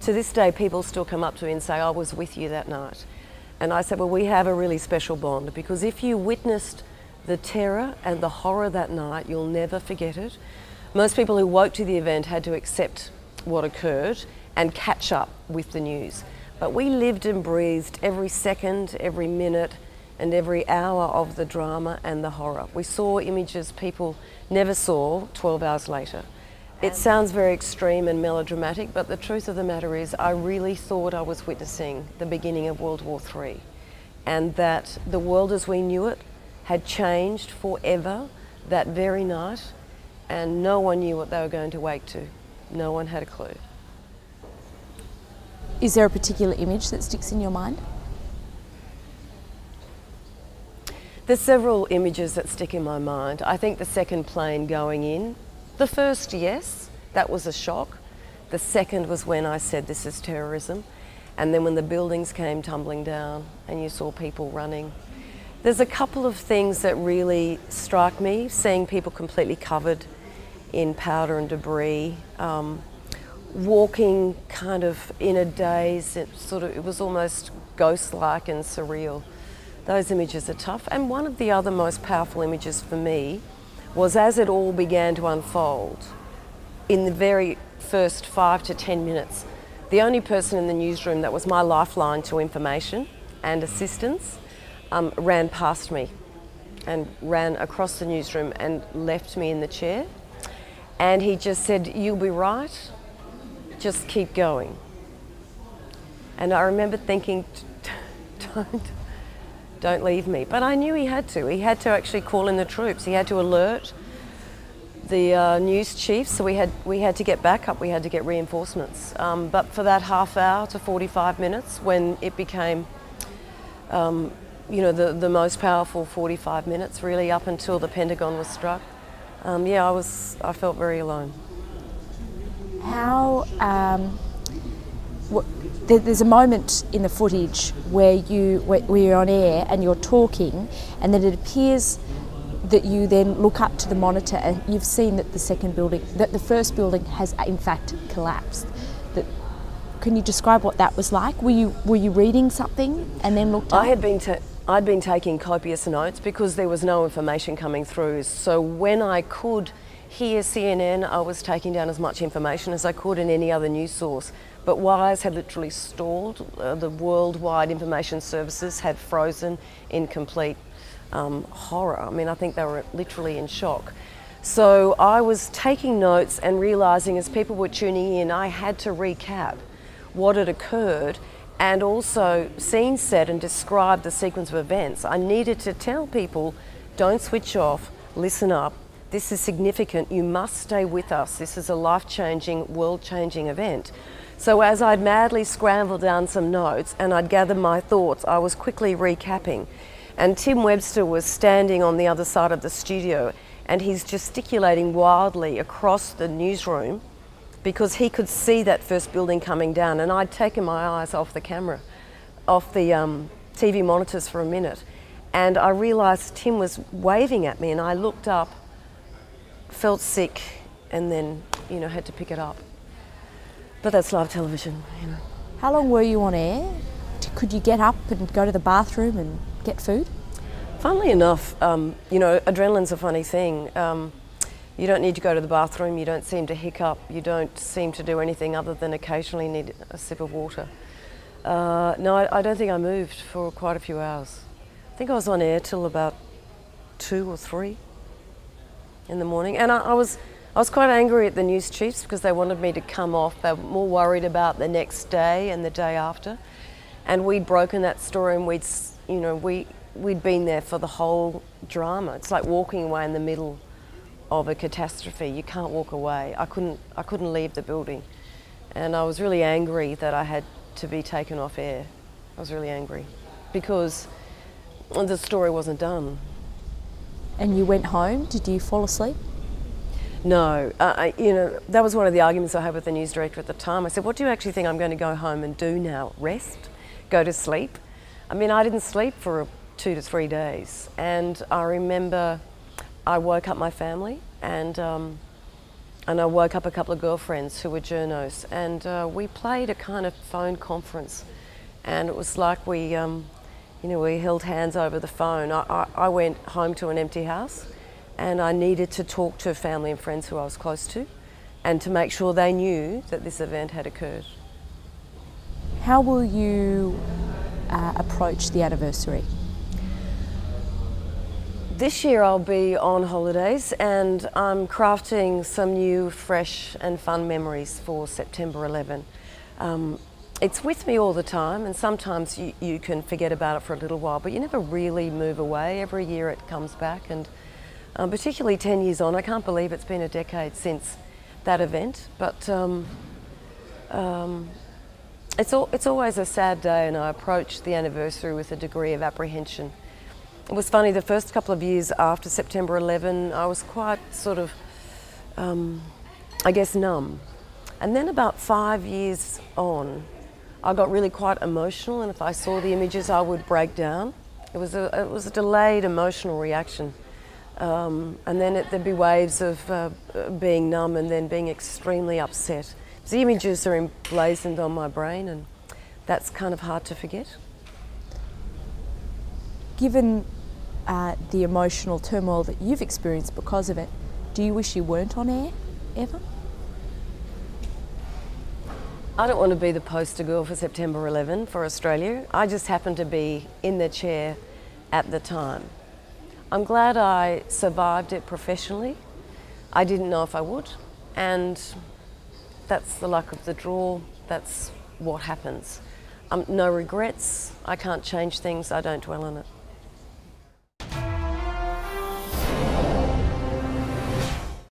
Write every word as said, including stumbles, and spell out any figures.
to this day, people still come up to me and say, I was with you that night. And I said, well, we have a really special bond, because if you witnessed the terror and the horror that night, you'll never forget it. Most people who woke to the event had to accept what occurred and catch up with the news. But we lived and breathed every second, every minute, and every hour of the drama and the horror. We saw images people never saw twelve hours later. It sounds very extreme and melodramatic, but the truth of the matter is I really thought I was witnessing the beginning of World War Three, and that the world as we knew it had changed forever that very night, and no one knew what they were going to wake to. No one had a clue. Is there a particular image that sticks in your mind? There's several images that stick in my mind. I think the second plane going in, the first, yes, that was a shock. The second was when I said this is terrorism. And then when the buildings came tumbling down and you saw people running. There's a couple of things that really strike me, seeing people completely covered in powder and debris, um, walking kind of in a daze. It sort of, it was almost ghost-like and surreal. Those images are tough. And one of the other most powerful images for me was as it all began to unfold, in the very first five to ten minutes, the only person in the newsroom that was my lifeline to information and assistance um, ran past me and ran across the newsroom and left me in the chair. And he just said, you'll be right, just keep going. And I remember thinking, don't, don't leave me. But I knew he had to. He had to actually call in the troops. He had to alert the uh, news chiefs, so we had, we had to get backup, we had to get reinforcements. Um, but for that half hour to forty-five minutes, when it became, um, you know, the, the most powerful forty-five minutes, really up until the Pentagon was struck, um, yeah, I was, I felt very alone. How, um, what, there, there's a moment in the footage where, you, where, where you're on air and you're talking, and then it appears that you then look up to the monitor and you've seen that the second building, that the first building has in fact collapsed. That, can you describe what that was like? Were you, were you reading something and then looked up? I had been, ta I'd been taking copious notes because there was no information coming through. So when I could hear C N N, I was taking down as much information as I could in any other news source. But wires had literally stalled. Uh, the worldwide information services had frozen in complete Um, horror. I mean, I think they were literally in shock. So I was taking notes and realising as people were tuning in, I had to recap what had occurred and also scene set and describe the sequence of events. I needed to tell people, don't switch off, listen up, this is significant, you must stay with us, this is a life-changing, world-changing event. So as I'd madly scrambled down some notes and I'd gathered my thoughts, I was quickly recapping. And Tim Webster was standing on the other side of the studio and he's gesticulating wildly across the newsroom because he could see that first building coming down, and I'd taken my eyes off the camera, off the um, T V monitors for a minute, and I realised Tim was waving at me and I looked up, felt sick, and then, you know, had to pick it up. But that's live television, you know. How long were you on air? Could you get up and go to the bathroom and get food? Funnily enough, um, you know, adrenaline's a funny thing. Um, you don't need to go to the bathroom, you don't seem to hiccup, you don't seem to do anything other than occasionally need a sip of water. Uh, no, I, I don't think I moved for quite a few hours. I think I was on air till about two or three in the morning. And I, I, was, I was quite angry at the news chiefs because they wanted me to come off. They were more worried about the next day and the day after. And we'd broken that story and we'd, you know, we, we'd been there for the whole drama. It's like walking away in the middle of a catastrophe. You can't walk away. I couldn't, I couldn't leave the building. And I was really angry that I had to be taken off air. I was really angry because the story wasn't done. And you went home? Did you fall asleep? No, uh, I, you know, that was one of the arguments I had with the news director at the time. I said, what do you actually think I'm going to go home and do now? Rest? Go to sleep? I mean, I didn't sleep for two to three days. And I remember I woke up my family and um, and I woke up a couple of girlfriends who were journos, and uh, we played a kind of phone conference, and it was like we, um, you know, we held hands over the phone. I, I, I went home to an empty house, and I needed to talk to family and friends who I was close to, and to make sure they knew that this event had occurred. How will you uh, approach the anniversary? This year I'll be on holidays, and I'm crafting some new, fresh and fun memories for September eleventh. Um, it's with me all the time, and sometimes you, you can forget about it for a little while, but you never really move away. Every year it comes back, and um, particularly ten years on, I can't believe it's been a decade since that event, but um, um, it's, al it's always a sad day, and I approach the anniversary with a degree of apprehension. It was funny, the first couple of years after September eleventh, I was quite sort of, um, I guess, numb. And then about five years on, I got really quite emotional, and if I saw the images, I would break down. It was a, it was a delayed emotional reaction. Um, and then it, there'd be waves of uh, being numb and then being extremely upset. The images are emblazoned on my brain, and that's kind of hard to forget. Given uh, the emotional turmoil that you've experienced because of it, do you wish you weren't on air, ever? I don't want to be the poster girl for September eleventh for Australia. I just happened to be in the chair at the time. I'm glad I survived it professionally. I didn't know if I would, and that's the luck of the draw. That's what happens. Um, no regrets. I can't change things. I don't dwell on it.